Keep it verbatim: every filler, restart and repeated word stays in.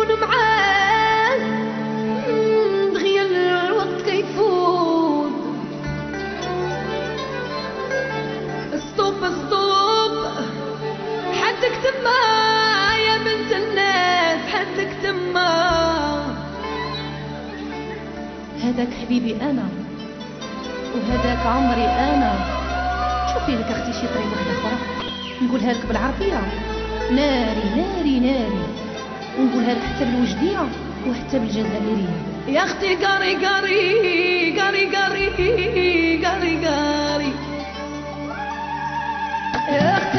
نكون معاه دغيا الوقت كيفوت. ستوب ستوب حدك تما يا بنت الناس، حدك تما. هذاك حبيبي انا وهذاك عمري انا. شوفي لك اختي شي طريقه واحده اخرى نقولها لك بالعربيه، ناري ناري ناري، ونقولها لك حتى بالوجديه وحتى بالجزائريه. يا اختي قاري قاري قاري قاري قاري قاري يا